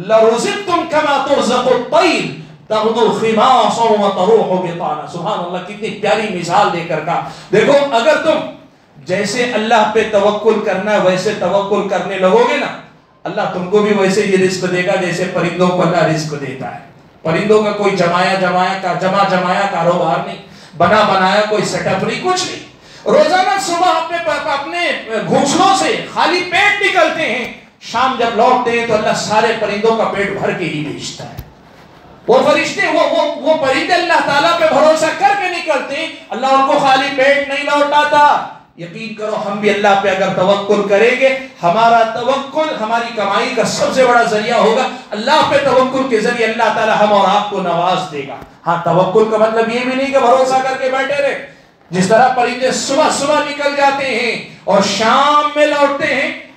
لرزقتم کما ترزق الطیر تغدو خماصا وتروح بطانا۔ سبحان اللہ، کتنی پیاری مثال دے کر کہا دیکھو اگر تم جیسے اللہ پہ توکل کرنا ہے ویسے توکل کرنے لگو گے نا، اللہ تم کو بھی ویسے یہ رزق دے گا جیسے پرندوں کو اللہ رزق دیتا ہے۔ پرندوں کا کوئی جمایا جمایا کا جمع جمایا کاروبار نہیں، بنا بنایا کوئی سیٹ اپ نہیں، کچھ نہیں۔ روزانہ صبح اپنے اپنے گھونسلوں سے خالی پیٹ نکلتے ہیں، شام جب لوٹتے ہیں تو اللہ سارے پرندوں کا پیٹ بھر کے ہی بھیجتا ہے۔ وہ فرشتے وہ وہ وہ پرندے اللہ تعالیٰ پہ بھروسہ کر کے نکلتے ہیں، اللہ ان کو خالی پیٹ نہیں لوٹاتا۔ یقین کرو ہم بھی اللہ پہ اگر توکل کریں گے، ہمارا توکل ہماری کمائی کا سب سے بڑا ذریعہ ہوگا۔ اللہ پہ توکل کے ذریعے اللہ تعالیٰ ہم اور آپ کو نواز دے گا۔ ہاں توکل کا مطلب یہ بھی نہیں کہ بھروسہ کر کے بیٹھے رہے۔ جس طرح پرندے صبح صبح نکل جاتے ہیں اور شام میں لوٹتے ہیں،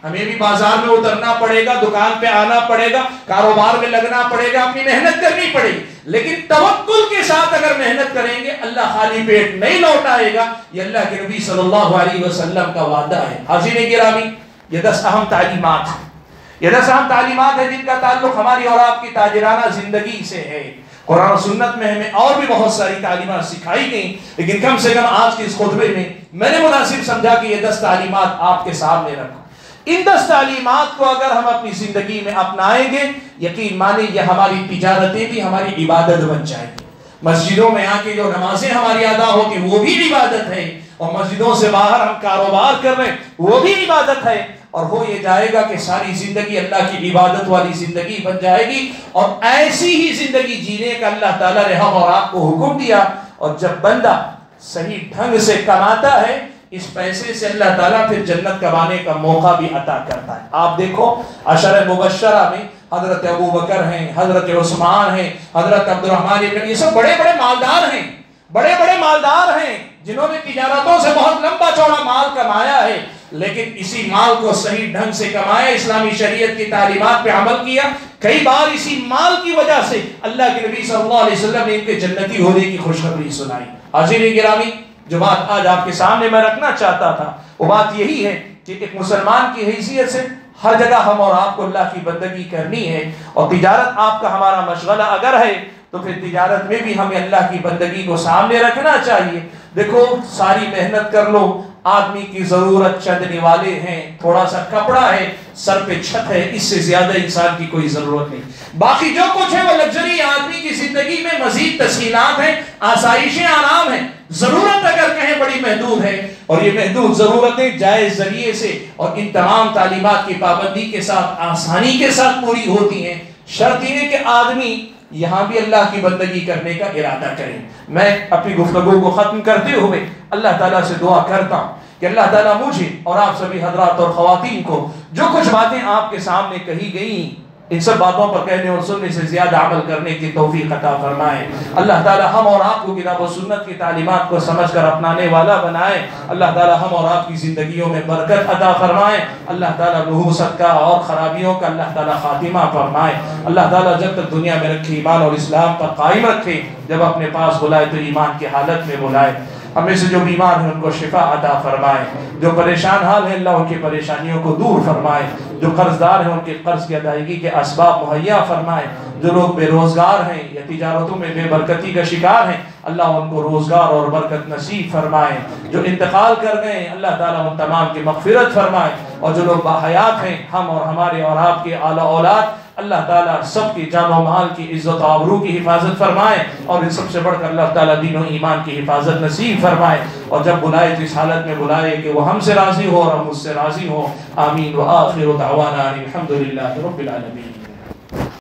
ہمیں بھی بازار میں اترنا پڑے گا، دکان پہ آنا پڑے گا، کاروبار میں لگنا پڑے گا، اپنی محنت کرنی پڑے گی، لیکن توکل کے ساتھ اگر محنت کریں گے اللہ خالی پیٹ نہیں لوٹائے گا۔ یہ اللہ کے نبی صلی اللہ علیہ وسلم کا وعدہ ہے۔ حاضرین گرامی، یہ دس اہم تعلیمات ہیں، یہ دس اہم تعلیمات ہیں جن کا تعلق ہماری اور آپ کی تاجرانہ زندگی سے ہے۔ قرآن و سنت میں ہمیں اور بھی بہت ساری تعلیمات سکھائی گئیں، لیکن کم سے کم آج کے اس خطبے میں میں نے مناسب سمجھا کہ یہ دس تعلیمات آپ کے سامنے رکھوں۔ ان دس تعلیمات کو اگر ہم اپنی زندگی میں اپنائیں گے، یقین مانیں یہ ہماری تجارتیں بھی ہماری عبادت بن جائیں گی۔ مسجدوں میں آ کے جو نمازیں ہماری ادا ہوتی ہیں وہ بھی عبادت ہے، اور مسجدوں سے باہر ہم کاروبار کر رہے ہیں وہ بھی عبادت ہے، اور ہو یہ جائے گا کہ ساری زندگی اللہ کی عبادت والی زندگی بن جائے گی، اور ایسی ہی زندگی جینے کا اللہ تعالیٰ نے ہم اور آپ کو حکم دیا۔ اور جب بندہ صحیح ڈھنگ سے کماتا ہے، اس پیسے سے اللہ تعالیٰ پھر جنت کمانے کا موقع بھی عطا کرتا ہے۔ آپ دیکھو عشر مبشرہ میں حضرت ابو بکر ہیں، حضرت عثمان ہیں، حضرت عبد الرحمن ابن، یہ سب بڑے بڑے مالدار ہیں، بڑے بڑے مالدار ہیں جنہوں نے تجارتوں سے بہت لمبا چوڑا مال کمایا ہے، لیکن اسی مال کو صحیح ڈھنگ سے کمایا، اسلامی شریعت کی تعلیمات پہ عمل کیا۔ کئی بار اسی مال کی وجہ سے اللہ کے نبی صلی اللہ علیہ وسلم نے ان کے جنتی ہونے کی خوشخبری سنائی۔ حاضرین گرامی، جو بات آج آپ کے سامنے میں رکھنا چاہتا تھا وہ بات یہی ہے کہ ایک مسلمان کی حیثیت سے ہر جگہ ہم اور آپ کو اللہ کی بندگی کرنی ہے، اور تجارت آپ کا ہمارا مشغلہ اگر ہے تو پھر تجارت میں بھی ہمیں اللہ کی بندگی کو سامنے رکھنا چاہیے۔ دیکھو ساری محنت کر لو، آدمی کی ضرورت چند نوالے ہیں، تھوڑا سا کپڑا ہے، سر پہ چھت ہے، اس سے زیادہ انسان کی کوئی ضرورت نہیں۔ باقی جو کچھ ہے وہ لگژری آدمی کی زندگی میں مزید تسہیلات ہیں، آسائشیں، آرام ہیں۔ ضرورت اگر کہیں بڑی محدود ہے، اور یہ محدود ضرورتیں جائز ذریعے سے اور ان تمام تعلیمات کی پابندی کے ساتھ آسانی کے ساتھ پوری ہوتی ہیں۔ شرط یہ ہے کہ آدمی یہاں بھی اللہ کی بندگی کرنے کا ارادہ کریں۔ میں اپنی گفتگو کو ختم کرتے ہوئے اللہ تعالیٰ سے دعا کرتا ہوں کہ اللہ تعالیٰ مجھے اور آپ سبھی حضرات اور خواتین کو جو کچھ باتیں آپ کے سامنے کہی گئیں، ان سب باتوں پر کہنے اور سننے سے زیادہ عمل کرنے کی توفیق عطا فرمائے۔ اللہ تعالیٰ ہم اور آپ کو کتاب و سنت کی تعلیمات کو سمجھ کر اپنانے والا بنائے۔ اللہ تعالیٰ ہم اور آپ کی زندگیوں میں برکت عطا فرمائے۔ اللہ تعالیٰ نحوست کا اور خرابیوں کا اللہ تعالیٰ خاتمہ فرمائے۔ اللہ تعالیٰ جب تک دنیا میں رکھے ایمان اور اسلام پر قائم رکھے، جب اپنے پاس بلائے تو ایمان کی حالت میں بلائے۔ ہمیں سے جو بیمار ہیں ان کو شفا عطا فرمائے، جو پریشان حال ہیں اللہ ان کی پریشانیوں کو دور فرمائے، جو قرض دار ہیں ان کے قرض کی ادائیگی کے اسباب مہیا فرمائے، جو لوگ بے روزگار ہیں یا تجارتوں میں بے برکتی کا شکار ہیں اللہ ان کو روزگار اور برکت نصیب فرمائے، جو انتقال کر گئے اللہ تعالیٰ ان تمام کی مغفرت فرمائے، اور جو لوگ باحیات ہیں ہم اور ہمارے اور آپ کے اعلیٰ اولاد اللہ تعالیٰ سب کی جان و مال کی عزت و آبرو کی حفاظت فرمائے، اور ان سب سے بڑھ کر اللہ تعالیٰ دین و ایمان کی حفاظت نصیب فرمائے، اور جب بلائے تو اس حالت میں بلائے کہ وہ ہم سے راضی ہو اور ہم اس سے راضی ہو۔ آمین۔ وآخر دعوانا الحمدللہ رب العالمین۔